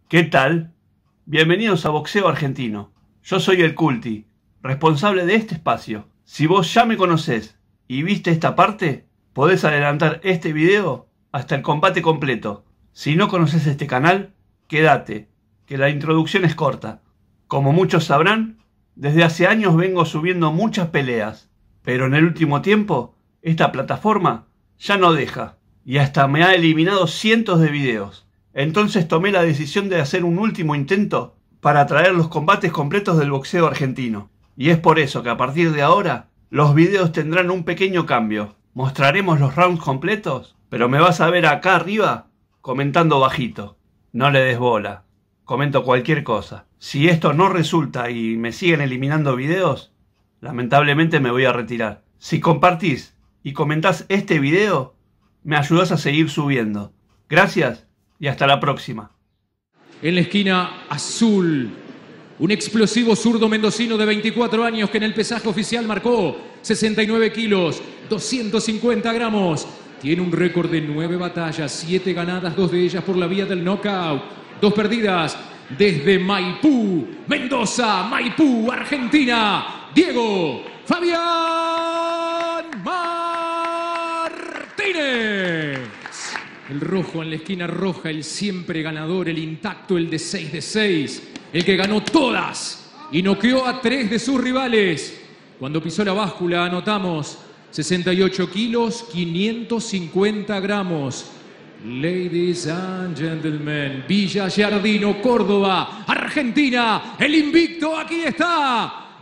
¿Qué tal? Bienvenidos a Boxeo Argentino. Yo soy el Culti, responsable de este espacio. Si vos ya me conocés y viste esta parte, podés adelantar este video hasta el combate completo. Si no conoces este canal, quédate, que la introducción es corta. Como muchos sabrán, desde hace años vengo subiendo muchas peleas, pero en el último tiempo, esta plataforma ya no deja, y hasta me ha eliminado cientos de videos. Entonces tomé la decisión de hacer un último intento para traer los combates completos del boxeo argentino. Y es por eso que a partir de ahora, los videos tendrán un pequeño cambio. Mostraremos los rounds completos, pero me vas a ver acá arriba comentando bajito. No le des bola, comento cualquier cosa. Si esto no resulta y me siguen eliminando videos, lamentablemente me voy a retirar. Si compartís y comentás este video, me ayudás a seguir subiendo. Gracias y hasta la próxima. En la esquina azul, un explosivo zurdo mendocino de 24 años que en el pesaje oficial marcó 69 kilos, 250 gramos. Tiene un récord de 9 batallas, 7 ganadas, 2 de ellas por la vía del knockout, 2 perdidas. Desde Maipú, Mendoza, Maipú, Argentina, Diego Fabián Martínez. El rojo en la esquina roja, el siempre ganador, el intacto, el de 6 de 6. El que ganó todas y noqueó a 3 de sus rivales. Cuando pisó la báscula anotamos 68 kilos, 550 gramos. Ladies and gentlemen, Villa Giardino, Córdoba, Argentina, el invicto, aquí está,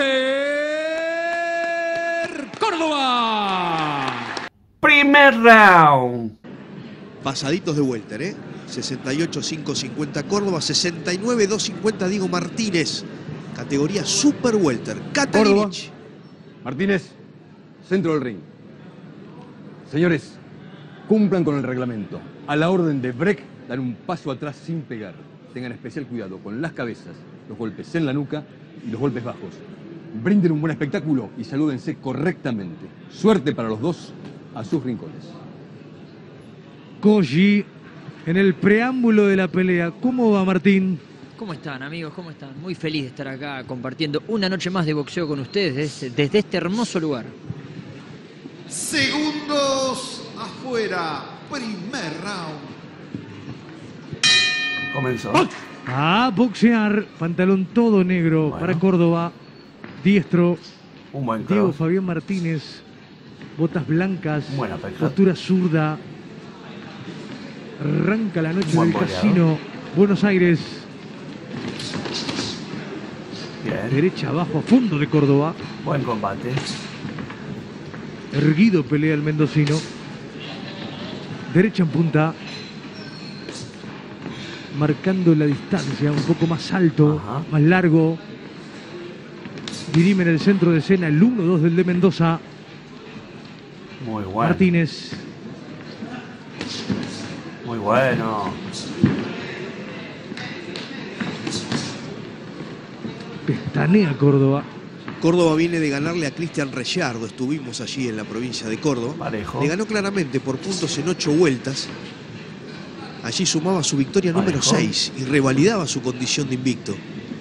Walter Córdoba. Primer round. Pasaditos de welter, 68-550 Córdoba, 69-250 Diego Martínez. Categoría Super Welter. Katanivich. Martínez, centro del ring. Señores, cumplan con el reglamento. A la orden de break, dan un paso atrás sin pegar. Tengan especial cuidado con las cabezas, los golpes en la nuca y los golpes bajos. Brinden un buen espectáculo y salúdense correctamente. Suerte para los dos a sus rincones. Koji, en el preámbulo de la pelea, ¿cómo va Martín? ¿Cómo están, amigos? ¿Cómo están? Muy feliz de estar acá compartiendo una noche más de boxeo con ustedes desde este hermoso lugar. Segundos afuera, primer round. Comenzó. A boxear, pantalón todo negro para Córdoba, diestro. Un buen Diego cross. Fabián Martínez, botas blancas, Buena pelea. postura zurda. Arranca la noche Buen del boleado. Casino Buenos Aires. Bien. Derecha abajo a fondo de Córdoba. Buen combate. Erguido pelea el mendocino. Derecha en punta. Marcando la distancia, un poco más alto, Ajá. más largo. Dirime en el centro de escena el 1-2 del de Mendoza. Muy bueno. Martínez. Muy bueno. Pestanea Córdoba. Córdoba viene de ganarle a Cristian Rellardo. Estuvimos allí en la provincia de Córdoba. Parejo. Le ganó claramente por puntos en 8 vueltas. Allí sumaba su victoria número Parejo. 6 y revalidaba su condición de invicto.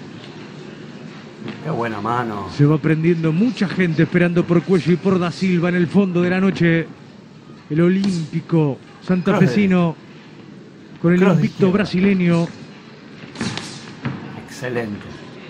Qué buena mano. Se va prendiendo mucha gente esperando por Cuello y por Da Silva en el fondo de la noche. El olímpico santafesino con el cross de invicto izquierda. brasileño. Excelente.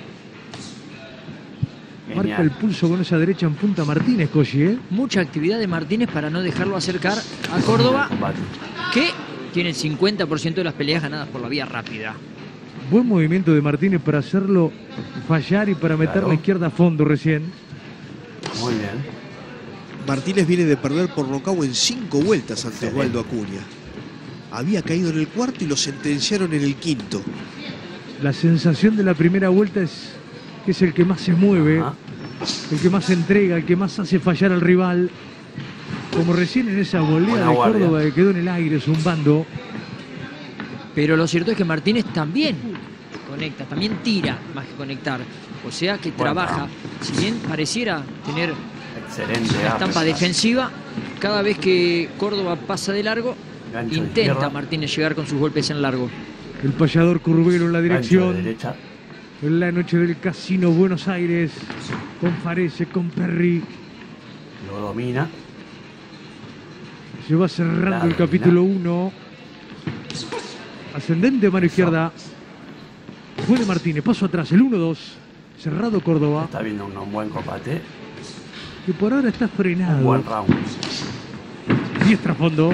Marca Genial. el pulso con esa derecha en punta Martínez, Koji, ¿eh? Mucha actividad de Martínez para no dejarlo acercar a Córdoba, Combate. que tiene el 50% de las peleas ganadas por la vía rápida. Buen movimiento de Martínez para hacerlo fallar y para meter Claro. la izquierda a fondo recién. Muy bien. Martínez viene de perder por nocaut en 5 vueltas ante Excelente. Osvaldo Acuña. Había caído en el cuarto y lo sentenciaron en el quinto. La sensación de la primera vuelta es que es el que más se mueve, Ajá. el que más se entrega, el que más hace fallar al rival. Como recién en esa volea Buena de guardia. Córdoba que quedó en el aire zumbando. Pero lo cierto es que Martínez también conecta, también tira más que conectar. O sea que Buen trabaja. round. Si bien pareciera tener Excelente. una estampa uppercut. defensiva, cada vez que Córdoba pasa de largo, Gancho de intenta izquierda. Martínez llegar con sus golpes en largo. El payador Curvelo en la Gancho de dirección. derecha. En la noche del Casino Buenos Aires. Con Farese, con Perry. Lo domina. Se va cerrando La el domina. capítulo 1. Ascendente, mano izquierda. Puede Martínez, paso atrás, el 1-2. Cerrado Córdoba, Está viendo un buen combate. que por ahora está Un frenado. buen round. Diestra a fondo.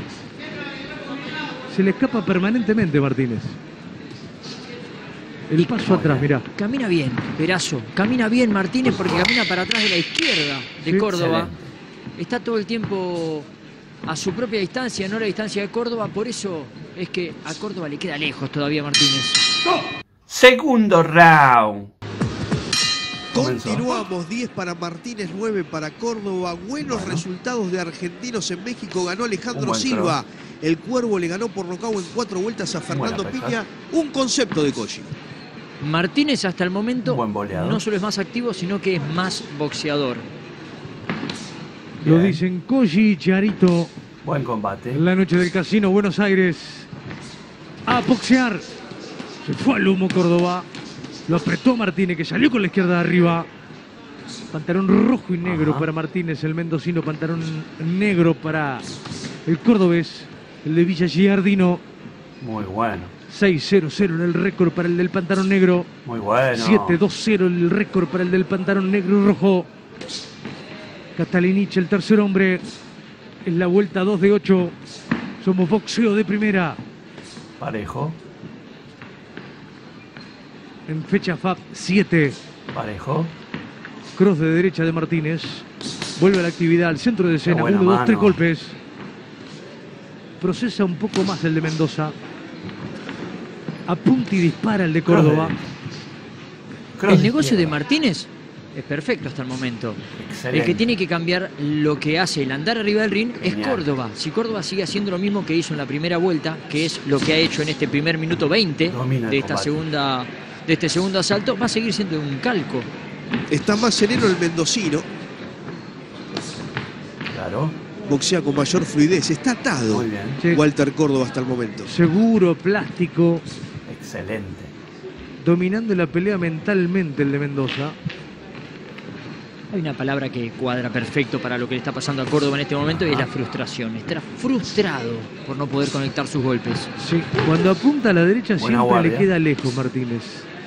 Se le escapa permanentemente Martínez. El paso muy atrás, bien. mirá. Camina bien, Perazo. Camina bien Martínez porque camina para atrás de la izquierda de Sí. Córdoba. Excelente. Está todo el tiempo a su propia distancia, no a la distancia de Córdoba. Por eso es que a Córdoba le queda lejos todavía Martínez. Segundo round. Comenzó. Continuamos, 10 para Martínez, 9 para Córdoba. Buenos resultados de argentinos en México. Ganó Un Alejandro buen Silva. El Cuervo le ganó por nocaut en 4 vueltas a Fernando Buena pesca. Piña. Un concepto de Cosci. Martínez hasta el momento Un buen boleador. no solo es más activo, sino que es más boxeador. Lo Bien. dicen Koji y Charito. Buen combate. En la noche del Casino Buenos Aires. A boxear. Se fue al humo Córdoba. Lo apretó Martínez, que salió con la izquierda de arriba. Pantalón rojo y negro Ajá. para Martínez, el mendocino. Pantalón negro para el cordobés, el de Villa Giardino. Muy bueno. 6-0-0 en el récord para el del pantalón negro. Muy bueno. 7-2-0 el récord para el del pantalón negro y rojo. Catalinich, el tercer hombre. Es la vuelta 2 de 8. Somos boxeo de primera. Parejo. En fecha FAP 7. Parejo. Cross de derecha de Martínez. Vuelve a la actividad al centro de escena. buena 1, 2, 3 mano. golpes. Procesa un poco más el de Mendoza. Apunta y dispara el de Córdoba. Cross El negocio de izquierda. Martínez es perfecto hasta el momento. Excelente. El que tiene que cambiar lo que hace el andar arriba del ring es Genial. Córdoba. Si Córdoba sigue haciendo lo mismo que hizo en la primera vuelta, que es lo que ha hecho en este primer minuto 20 Domina el de combate. este segundo asalto, va a seguir siendo un calco. Está más sereno el mendocino. Claro. Boxea con mayor fluidez. Está atado. Muy bien. Sí. Walter Córdoba hasta el momento. Seguro, plástico. Excelente. Dominando la pelea mentalmente el de Mendoza. Hay una palabra que cuadra perfecto para lo que le está pasando a Córdoba en este momento y es la frustración. Está frustrado por no poder conectar sus golpes. Sí. Cuando apunta a la derecha Buena siempre le guardia. queda lejos Martínez.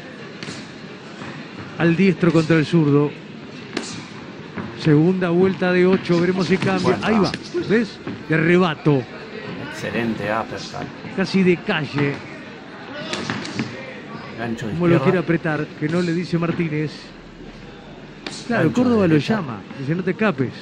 Al diestro contra el zurdo. Segunda vuelta de 8. Veremos si cambia. Buen Ahí va. ¿Ves? De arrebato. Excelente uppercut. Casi de calle. Gancho de Como lo quiere izquierda. apretar. Que no le dice Martínez. Claro, Gancho Córdoba de lo derecha. llama. Dice, no te escapes.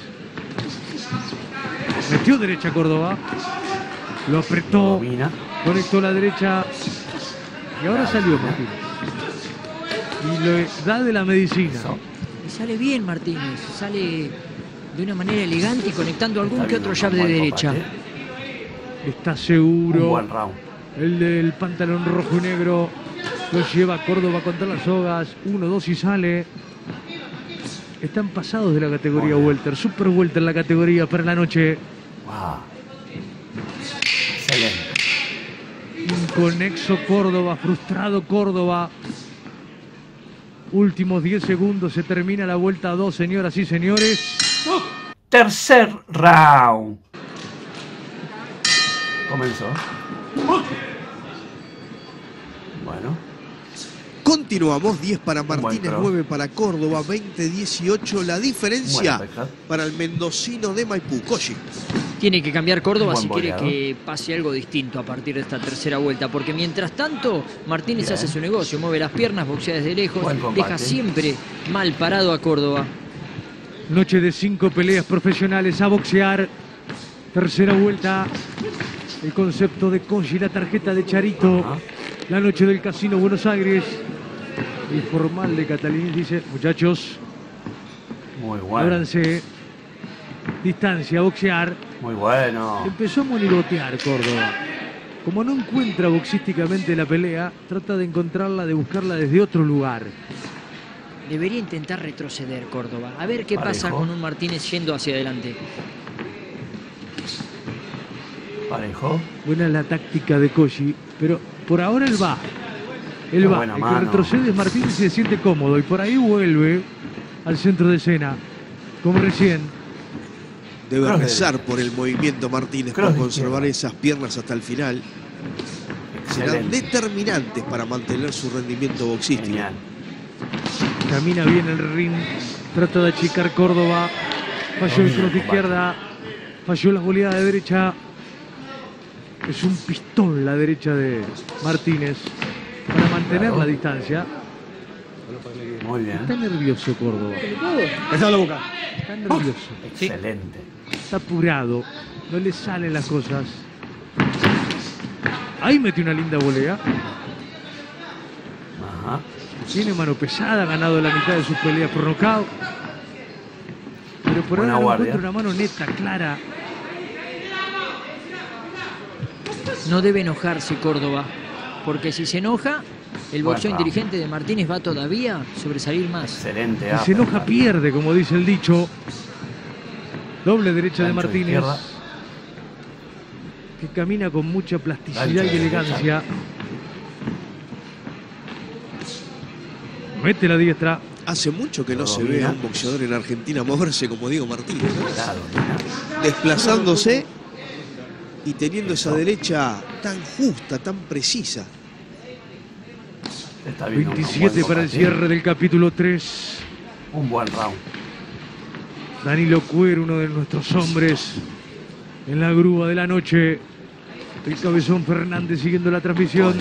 Metió derecha Córdoba. Lo Lo apretó. domina. Conectó la derecha. Y ahora salió Martínez. Y lo da de la medicina. Eso. Y sale bien Martínez, sale de una manera elegante y conectando algún Está que viendo otro un jab de buen derecha. combate. Está Un seguro. buen round. El del pantalón rojo y negro. Lo lleva Córdoba contra las sogas. 1, 2 y sale. Están pasados de la categoría Muy bien. welter. Super welter la categoría para la noche. Wow. Excelente. Inconexo Córdoba. Frustrado Córdoba. Últimos 10 segundos. Se termina la vuelta 2, señoras y señores. Tercer round. Comenzó. Bueno. Continuamos, 10 para buen Martínez, cross. 9 para Córdoba, 20-18. La diferencia Buen uppercut. para el mendocino de Maipú, Cosci. Tiene que cambiar Córdoba Buen si quiere boleador. que pase algo distinto a partir de esta tercera vuelta, porque mientras tanto Martínez Bien. hace su negocio, mueve las piernas, boxea desde lejos, Buen combate. deja siempre mal parado a Córdoba. Noche de 5 peleas profesionales a boxear. Tercera vuelta. El concepto de Koji, la tarjeta de Charito. Ajá. La noche del Casino Buenos Aires. El formal de Catalini dice, muchachos, Muy bueno. ábranse. Distancia, boxear. Muy bueno. Empezó a monigotear Córdoba. Como no encuentra boxísticamente la pelea, trata de encontrarla, de buscarla desde otro lugar. Debería intentar retroceder Córdoba, a ver qué Parejo. pasa con un Martínez yendo hacia adelante. Parejo. Buena la táctica de Koji, pero Por ahora él va. Él Qué va. buena El que mano. retrocede es Martínez y se siente cómodo. Y por ahí vuelve al centro de escena. Como recién. Debe Cross de rezar por el movimiento Martínez, Cross por de conservar izquierda. esas piernas hasta el final. Serán Excelente. determinantes para mantener su rendimiento boxístico. Genial. Camina bien el ring. Trata de achicar Córdoba. Falló el cross de izquierda. Falló la goleada de derecha. Es un pistón la derecha de Martínez para mantener Claro. la distancia. Muy bien. Está nervioso Córdoba. Esa la boca. Está nervioso. Excelente. Está apurado. No le salen las cosas. Ahí metió una linda volea. Ajá. Tiene mano pesada. Ha ganado la mitad de sus peleas por nocaut. Pero por Buena ahora no guardia. encuentra una mano neta, clara. No debe enojarse Córdoba, porque si se enoja, el Buen boxeo round. inteligente de Martínez va todavía a sobresalir más. Excelente. Si se enoja pierde, como dice el dicho. Doble derecha de Gancho de Martínez. izquierda. Que camina con mucha plasticidad Gancho y de elegancia. Mete la diestra. Hace mucho que no Lo se domina. ve a un boxeador en Argentina moverse como Diego Martínez, ¿no? Claro. Desplazándose y teniendo esa derecha tan justa, tan precisa. Está bien. 27 para el cierre del capítulo 3. Un buen round. Danilo Cuero, uno de nuestros hombres en la grúa de la noche. El Cabezón Fernández siguiendo la transmisión.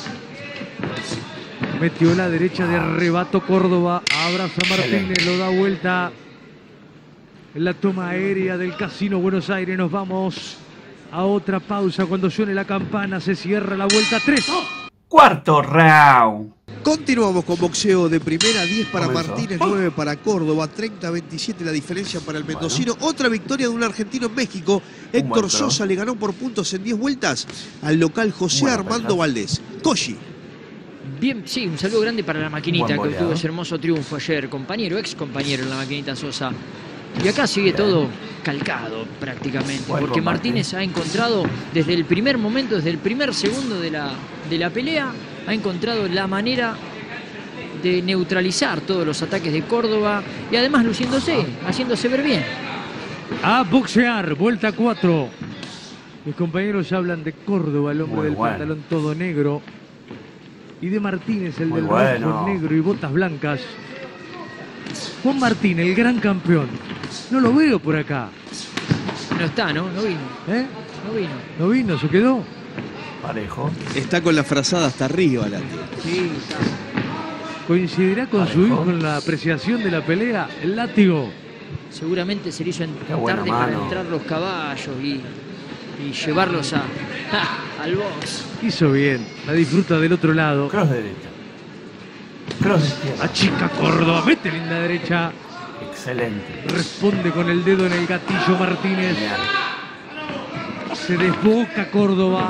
Metió la derecha de arrebato Córdoba. Abraza a Martínez, lo da vuelta. En la toma aérea del Casino Buenos Aires nos vamos a otra pausa. Cuando suene la campana se cierra la vuelta 3. Cuarto round. Continuamos con boxeo de primera, 10 para Comenzó. Martínez, 9 para Córdoba, 30-27 la diferencia para el mendocino. Otra victoria de un argentino en México. Héctor buen Sosa le ganó por puntos en 10 vueltas al local José Buena Armando pelea. Valdés. Koshi. Bien, sí, un saludo grande para la maquinita Buen que goleado. obtuvo ese hermoso triunfo ayer. Compañero, ex compañero en la maquinita Sosa. Y acá sigue todo calcado prácticamente, Buen porque combate. Martínez ha encontrado desde el primer momento, desde el primer segundo de la pelea, ha encontrado la manera de neutralizar todos los ataques de Córdoba y además luciéndose, haciéndose ver bien. A boxear, vuelta 4. Mis compañeros hablan de Córdoba, el hombre Muy del bueno. pantalón todo negro. Y de Martínez, el Muy del bueno. rojo, negro y botas blancas. Juan Martín, el gran campeón. No lo veo por acá. No está, ¿no? No vino. ¿Eh? No vino. ¿No vino? ¿Se quedó? Parejo. Está con la frazada hasta arriba, Lati. Sí, está. ¿Coincidirá con su Parejo. hijo en la apreciación de la pelea? El látigo. Seguramente se le hizo Qué buena tarde para mano. entrar los caballos y llevarlos al box. Hizo bien. La disfruta del otro lado. Cross de derecha. Cross de izquierda. Achica Córdoba. Mete linda derecha. Excelente. Responde con el dedo en el gatillo Martínez. Genial. Se desboca Córdoba.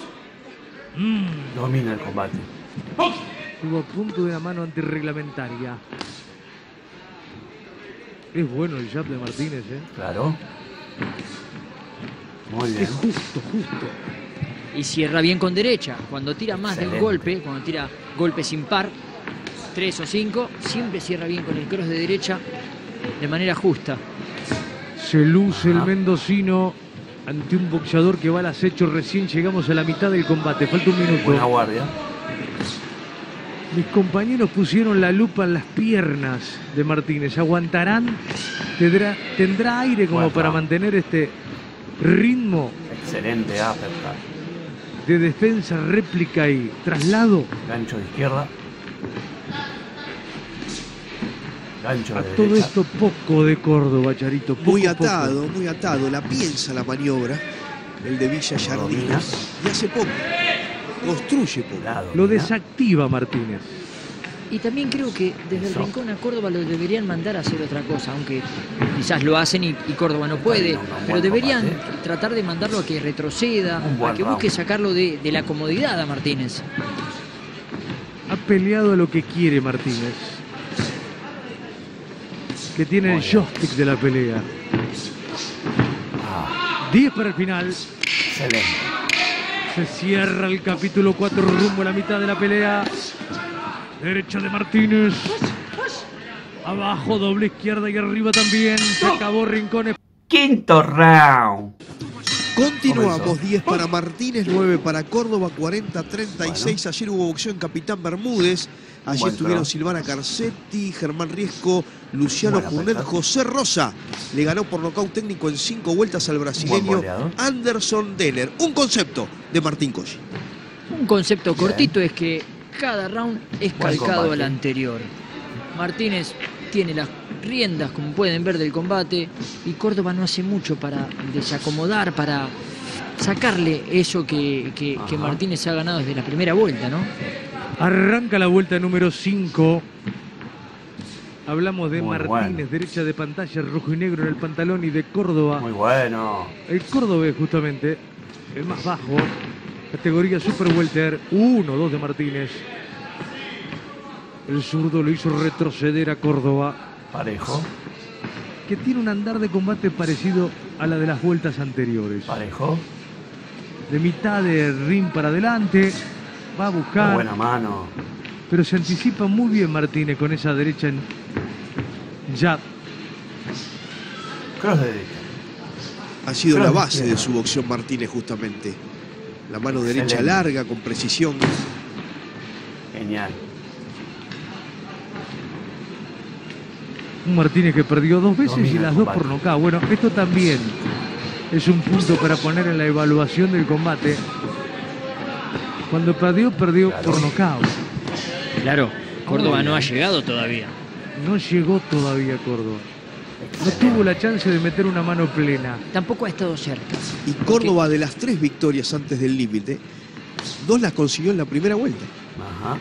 Domina el combate. Estuvo a punto de la mano antirreglamentaria. Es bueno el jab de Martínez, ¿eh? Claro. Muy bien. Es justo, justo. Y cierra bien con derecha. Cuando tira más de un Excelente. golpe, cuando tira golpes impar, 3 o 5, siempre cierra bien con el cross de derecha de manera justa. Se luce el Ajá. mendocino ante un boxeador que va al acecho. Recién llegamos a la mitad del combate. Falta un Buena minuto. guardia. Mis compañeros pusieron la lupa en las piernas de Martínez. ¿Aguantarán? ¿Tendrá aire como Buen para round. mantener este ritmo Excelente uppercut. de defensa, réplica y traslado? Gancho de izquierda. Gancho de A todo derecha. esto poco de Córdoba, Charito. Poco, Muy poco. atado, muy atado. La piensa la maniobra, el de Villa Jardín. Domina. Y hace poco. Construye poco. La Lo domina. desactiva Martínez. Y también creo que desde el Eso. rincón a Córdoba lo deberían mandar a hacer otra cosa, aunque quizás lo hacen y Córdoba no puede, Un buen pero deberían combate. tratar de mandarlo a que retroceda, Un buen a que busque round. sacarlo de la comodidad a Martínez. Ha peleado a lo que quiere Martínez. Que tiene Muy el bien. joystick de la pelea. Ah, 10 para el final. excelente. Se cierra el capítulo 4 rumbo a la mitad de la pelea. Derecha de Martínez. Abajo, doble izquierda y arriba también. Se acabó Rincones. Quinto round. Continuamos, Comenzó. 10 para Martínez, 9 para Córdoba, 40-36. Ayer hubo boxeo en Capitán Bermúdez. Allí Buen estuvieron trabajo. Silvana Carcetti, Germán Riesco, Luciano Buena Junet, pelea. José Rosa. Le ganó por nocaut técnico en 5 vueltas al Buen brasileño goleador. Anderson Denner. Un concepto de Martín Cosci. Un concepto cortito es que cada round es Buen calcado combate. al anterior. Martínez tiene las riendas, como pueden ver, del combate, y Córdoba no hace mucho para desacomodar, para sacarle eso que Ajá. Martínez ha ganado desde la primera vuelta, ¿no? Arranca la vuelta número 5. Hablamos de Muy Martínez, bueno. derecha de pantalla, rojo y negro en el pantalón, y de Córdoba. Muy bueno. El cordobés, justamente, el más bajo, categoría Super Welter, 1-2 de Martínez. El zurdo lo hizo retroceder a Córdoba, Parejo. que tiene un andar de combate parecido a la de las vueltas anteriores. Parejo. De mitad de ring para adelante, va a Qué buscar, buena mano. pero se anticipa muy bien Martínez con esa derecha en jab. Cross de derecha. Ha sido Claro, la base claro. de su boxeo Martínez, justamente. La mano derecha Excelente. larga, con precisión. Genial. Un Martínez que perdió 2 veces Domina y el las 2 combate. por nocaut. Bueno, esto también es un punto para poner en la evaluación del combate. Cuando perdió, perdió Claro. por nocaut. Claro, Córdoba Muy no ha bien. llegado todavía. No llegó todavía Córdoba. No tuvo la chance de meter una mano plena. Tampoco ha estado cerca. Y Córdoba, de las 3 victorias antes del límite, 2 las consiguió en la primera vuelta. Ajá.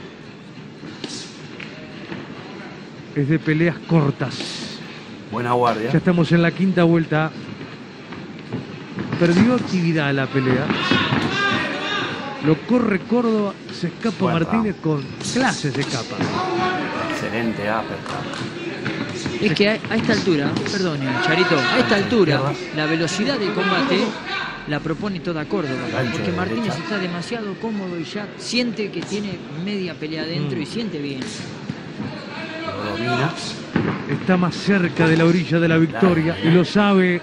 Es de peleas cortas. Buena guardia. Ya estamos en la quinta vuelta. Perdió actividad la pelea. Lo corre Córdoba, se escapa Buen Martínez con clase, se escapa. Excelente uppercut. Es que a esta altura, perdone, Charito, a esta altura, la velocidad del combate la propone toda Córdoba. Gancho Porque de Martínez derecha. está demasiado cómodo y ya siente que tiene media pelea adentro y siente bien. Lo domina. Está más cerca de la orilla de la victoria y lo sabe.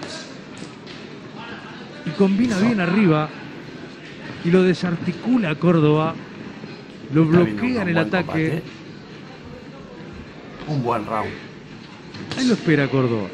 Y combina bien arriba y lo desarticula a Córdoba. Lo Está viendo bloquea en un el buen ataque. combate. Un buen round. Ahí lo espera Córdoba.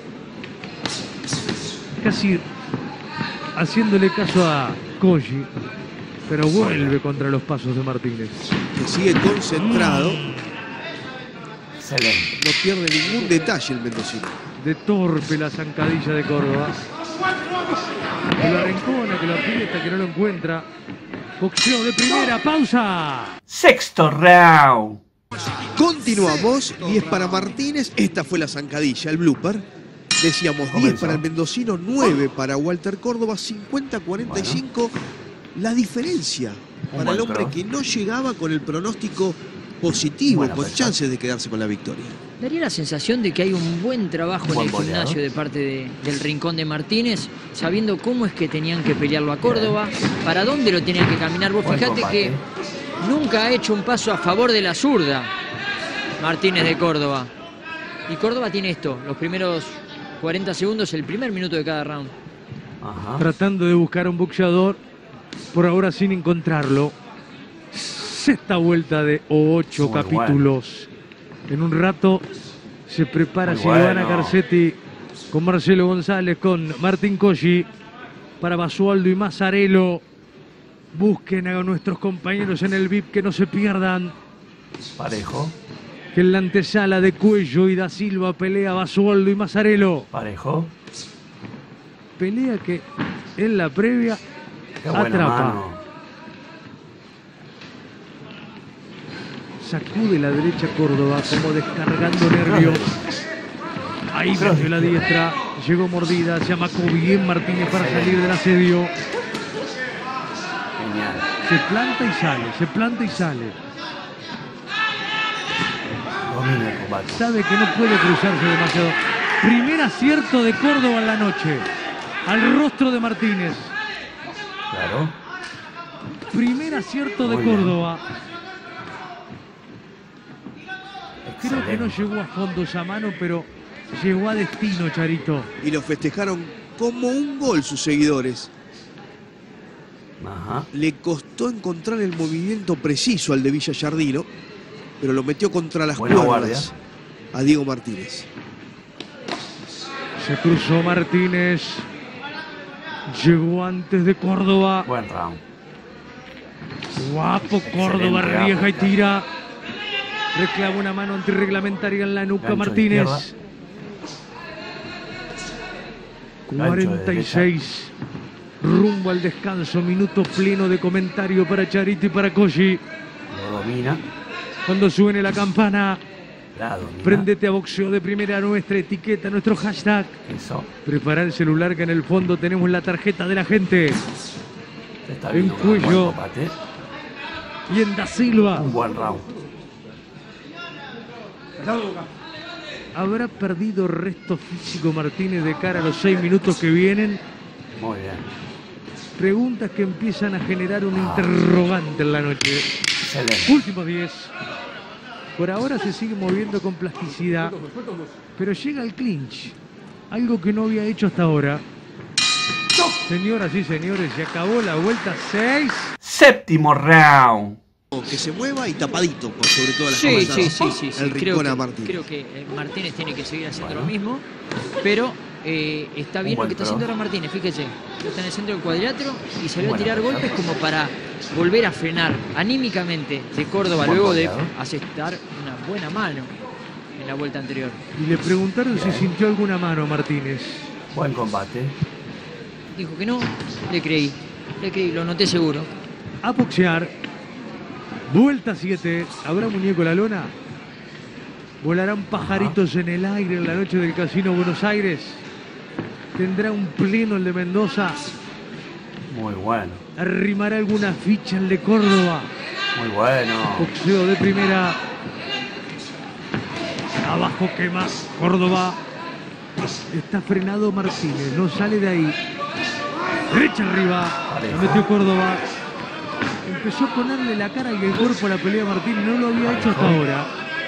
Casi haciéndole caso a Cosci, pero vuelve contra los pasos de Martínez. Que sigue concentrado. Excelente. No pierde ningún detalle el mendocino. De torpe la zancadilla de Córdoba. Que lo arrincona, que lo aprieta, que no lo encuentra. Boxeo de primera, pausa. Sexto round. Continuamos, 10 para Martínez. Esta fue la zancadilla, el blooper. Decíamos 10 Comenzó. para el mendocino, 9 para Walter Córdoba, 50-45. La diferencia para buen el hombre cross. que no llegaba con el pronóstico positivo, Buena con pelea. chances de quedarse con la victoria. Daría la sensación de que hay un buen trabajo en Buen el goleador. gimnasio de parte del rincón de Martínez, sabiendo cómo es que tenían que pelearlo a Córdoba, para dónde lo tenían que caminar. Vos Buen fijate combate. que nunca ha hecho un paso a favor de la zurda Martínez de Córdoba. Y Córdoba tiene esto, los primeros 40 segundos, el primer minuto de cada round. Ajá. Tratando de buscar a un boxeador, por ahora sin encontrarlo. Sexta vuelta de 8 Muy capítulos. En un rato se prepara Muy Silvana bueno. Carcetti con Marcelo González, con Martín Cosci, para Basualdo y Mazzarello. Busquen a nuestros compañeros en el VIP, que no se pierdan. Parejo. Que en la antesala de Cuello y Da Silva pelea Basualdo y Mazzarello. Parejo. Pelea que en la previa Qué buena atrapa. mano. Sacude la derecha Córdoba como descargando nervios. Ahí metió la diestra. Llegó mordida. Se amacó bien Martínez para salir del asedio. Genial. Se planta y sale. Se planta y sale. Domina el combate. Sabe que no puede cruzarse demasiado. Primer acierto de Córdoba en la noche. Al rostro de Martínez. Claro. Primer acierto de Muy bien. Córdoba. Creo que no Excelente. llegó a fondo esa mano, pero llegó a destino, Charito. Y lo festejaron como un gol sus seguidores. Ajá. Le costó encontrar el movimiento preciso al de Villa Giardino, pero lo metió contra las Buena cuerdas a Diego Martínez. Se cruzó Martínez. Llegó antes de Córdoba. Buen round. Guapo Córdoba, Excelente, rieja y África. tira. Reclama una mano antirreglamentaria en la nuca Gancho de Martínez. Gancho de 46. Rumbo al descanso. Minuto pleno de comentario para Charito y para Koji. Lo domina. Cuando suene la campana, La domina. préndete a Boxeo de Primera, nuestra etiqueta, nuestro hashtag. Eso. Prepara el celular que en el fondo tenemos la tarjeta de la gente. Se está En viendo un buen cuello. combate. Y en Da Silva. Un buen round. ¿Habrá perdido resto físico Martínez de cara a los 6 minutos que vienen? Muy bien. Preguntas que empiezan a generar un interrogante en la noche. Excelente. Últimos 10. Por ahora se sigue moviendo con plasticidad, pero llega al clinch. Algo que no había hecho hasta ahora. Señoras y señores, se acabó la vuelta 6. Séptimo round. Que se mueva y tapadito por sobre todas las Sí, cosas. sí. El Creo rincón que, a Martínez. creo que Martínez tiene que seguir haciendo Bueno. lo mismo, pero está bien Un lo que está buen haciendo ahora Martínez. Fíjese, está en el centro del cuadrilátero y salió a Buena tirar pelota. golpes como para volver a frenar anímicamente de Córdoba Buen luego de boleador. asestar una buena mano en la vuelta anterior. Y le preguntaron si sintió alguna mano a Martínez. Buen combate. Dijo que no, le creí, lo noté seguro. A boxear. Vuelta 7. ¿Habrá muñeco en la lona? ¿Volarán pajaritos en el aire en la noche del Casino Buenos Aires? ¿Tendrá un pleno el de Mendoza? Muy bueno. ¿Arrimará alguna ficha el de Córdoba? Muy bueno. Boxeo de primera. Abajo quema Córdoba. Está frenado Martínez. No sale de ahí. Derecha arriba. Parejo. La metió Córdoba. Empezó a ponerle la cara y el cuerpo a la pelea a Martínez. No lo había hecho hasta ahora.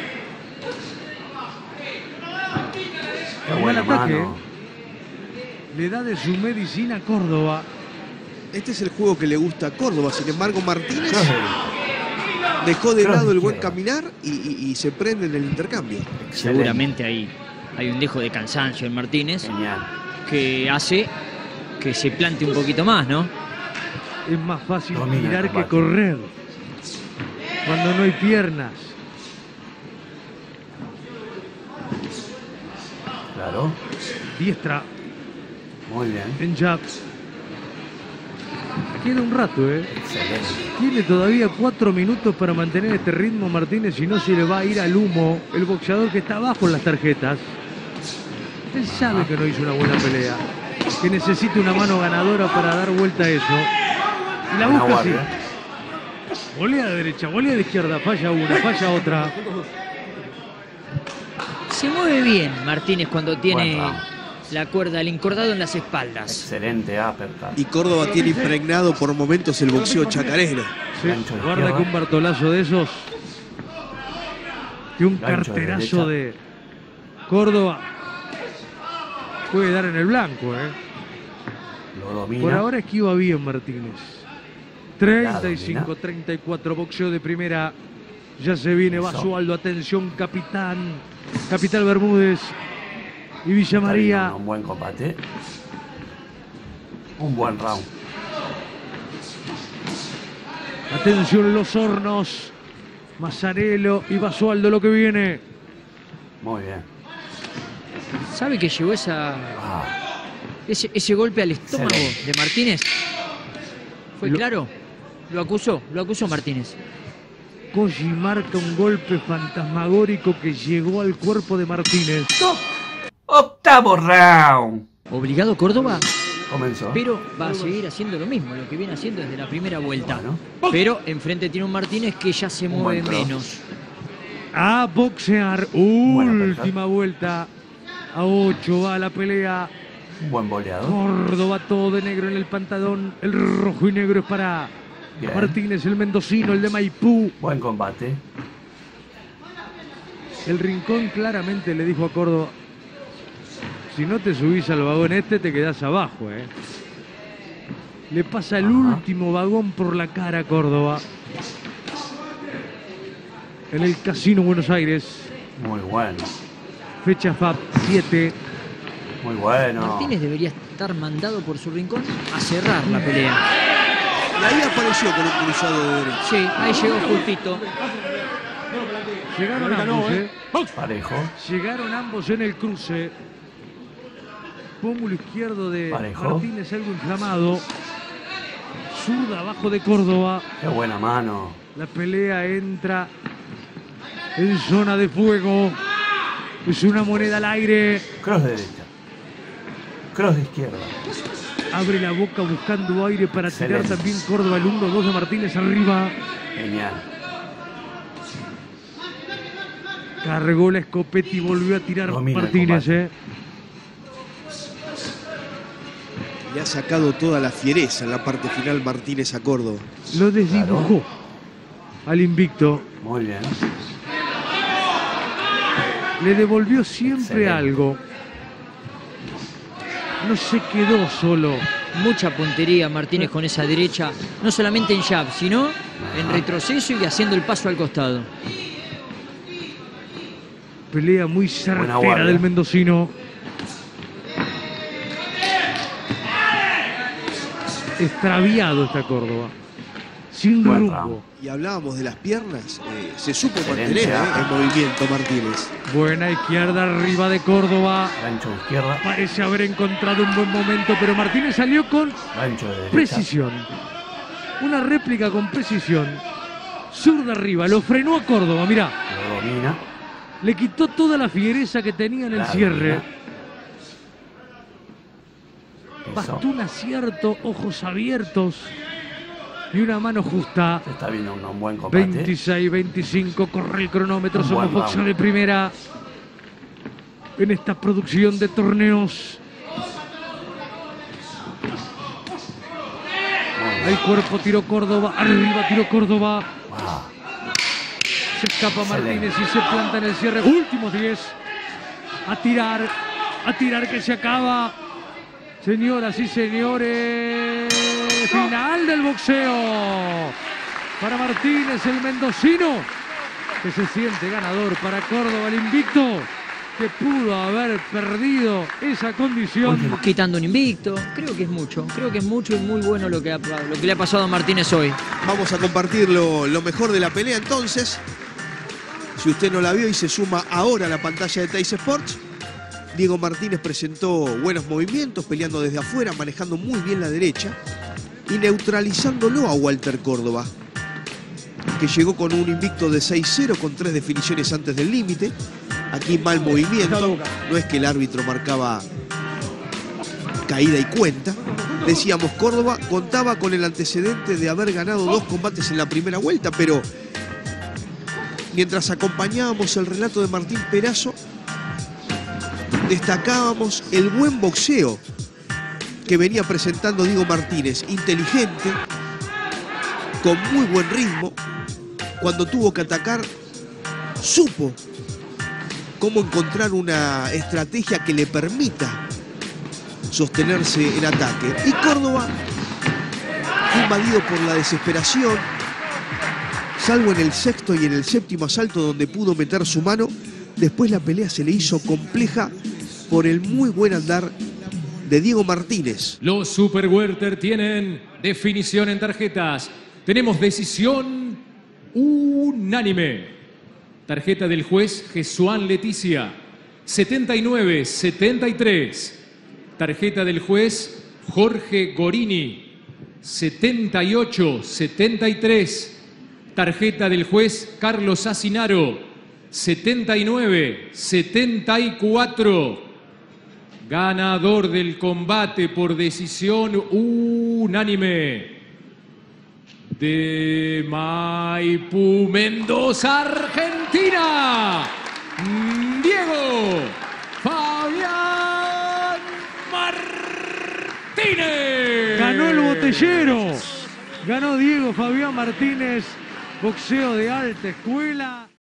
Qué Mal buena ataque. mano. Le da de su medicina a Córdoba. Este es el juego que le gusta a Córdoba. Sin embargo, Martínez Cross de- dejó de Cross lado de el buen izquierda. caminar y se prende en el intercambio. Excelente. Seguramente hay un dejo de cansancio en Martínez Genial. que hace que se plante un poquito más, ¿no? Es más fácil Domina el tirar que combate. correr. Cuando no hay piernas. Claro. Diestra Muy bien. en jab. Tiene un rato, ¿eh? Excelente. Tiene todavía 4 minutos para mantener este ritmo Martínez, si no se le va a ir al humo el boxeador que está abajo en las tarjetas. Él sabe que no hizo una buena pelea, que necesita una mano ganadora para dar vuelta a eso. Y la Buena busca así. guardia. Volea de derecha, volea de izquierda, falla una, falla otra. Se mueve bien Martínez cuando tiene Buen round. la cuerda, el encordado en las espaldas. Excelente uppercut. Y Córdoba tiene impregnado por momentos el boxeo chacarero. Sí, Gancho de guarda izquierda. que un Bartolazo de esos, que un Gancho de carterazo de Córdoba puede dar en el blanco, ¿eh? Lo domina. Por ahora esquiva bien Martínez. 35-34, boxeo de primera. Ya se viene Eso. Basualdo, atención capitán. Capital Bermúdez y Villa Está María. viendo un buen combate. Un buen round. Atención Los Hornos. Mazzarello y Basualdo lo que viene. Muy bien. ¿Sabe que llegó Ah, ese golpe al estómago Excelente. de Martínez? ¿Fue Lo- claro? Lo acusó Martínez. Koji marca un golpe fantasmagórico que llegó al cuerpo de Martínez. octavo round. Obligado Córdoba, Comenzó. pero va a seguir haciendo lo mismo, lo que viene haciendo desde la primera vuelta. Bueno. Pero enfrente tiene un Martínez que ya se Un mueve buen cross. menos. A boxear. Buena Última vuelta. A 8 va la pelea. Un buen boleador. Córdoba todo de negro en el pantalón. El rojo y negro es para Bien. Martínez, el mendocino, el de Maipú. Buen combate. El Rincón claramente le dijo a Córdoba: si no te subís al vagón este, te quedás abajo, Le pasa el último vagón por la cara a Córdoba. En el Casino Buenos Aires. Muy bueno. Fecha FAP 7. Muy bueno. Martínez debería estar mandado por su Rincón a cerrar la pelea. Y ahí apareció con un cruzado de derecha. Sí, ahí llegó justito. Llegaron ambos, Parejo. Llegaron ambos en el cruce. Pómulo izquierdo de Parejo. Martínez, algo inflamado. Zurda abajo de Córdoba. Qué buena mano. La pelea entra en zona de fuego. Es una moneda al aire. Cross de derecha. Cross de izquierda. Abre la boca buscando aire para Excelente. tirar también Córdoba. El 1-2 de Martínez arriba. Genial. Cargó la escopeta y volvió a tirar Domina el Martínez. combate. Le ha sacado toda la fiereza en la parte final Martínez a Córdoba. Lo desdibujó al invicto. Muy bien. Le devolvió siempre Excelente. algo. No se quedó solo. Mucha puntería Martínez con esa derecha, no solamente en jab, sino en retroceso y haciendo el paso al costado. Pelea muy Buena certera guardia. del mendocino. Extraviado está Córdoba. Sin Buen rumbo. round. Y hablábamos de las piernas. Se supo Excelente, mantener en movimiento Martínez. Buena izquierda arriba de Córdoba. Gancho de izquierda. Parece haber encontrado un buen momento, pero Martínez salió con Gancho de derecha. precisión. Una réplica con precisión. Zurda arriba, lo frenó a Córdoba, mirá. Lo domina. Le quitó toda la fiereza que tenía en el La cierre. domina. Eso. Bastón acierto, ojos abiertos y una mano justa. Se está viendo un buen combate. 26-25, corre el cronómetro. Un Somos buen boxeo round. de primera en esta producción de torneos. Al cuerpo tiró Córdoba, arriba tiró Córdoba. Wow. Se escapa Excelente. Martínez y se planta en el cierre. Últimos 10. A tirar que se acaba. Señoras y señores, final del boxeo. Para Martínez, el mendocino, que se siente ganador. Para Córdoba, el invicto, que pudo haber perdido esa condición. Quitando un invicto, creo que es mucho y muy bueno lo que le ha pasado a Martínez hoy. Vamos a compartir lo mejor de la pelea entonces. Si usted no la vio y se suma ahora a la pantalla de Teis Sports, Diego Martínez presentó buenos movimientos, peleando desde afuera, manejando muy bien la derecha y neutralizándolo a Walter Córdoba, que llegó con un invicto de 6-0 con 3 definiciones antes del límite. Aquí mal movimiento, no es que el árbitro marcaba caída y cuenta. Decíamos, Córdoba contaba con el antecedente de haber ganado 2 combates en la primera vuelta, pero mientras acompañábamos el relato de Martín Perazo, destacábamos el buen boxeo que venía presentando Diego Martínez, inteligente, con muy buen ritmo. Cuando tuvo que atacar, supo cómo encontrar una estrategia que le permita sostenerse en ataque. Y Córdoba fue invadido por la desesperación, salvo en el sexto y en el séptimo asalto donde pudo meter su mano. Después la pelea se le hizo compleja por el muy buen andar de Diego Martínez. Los Super Welter tienen definición en tarjetas. Tenemos decisión unánime. Tarjeta del juez Jesuán Leticia, 79-73. Tarjeta del juez Jorge Gorini, 78-73. Tarjeta del juez Carlos Asinaro, 79-74. Ganador del combate por decisión unánime de Maipú, Mendoza, Argentina, Diego Fabián Martínez. Ganó el botellero. Ganó Diego Fabián Martínez, boxeo de alta escuela.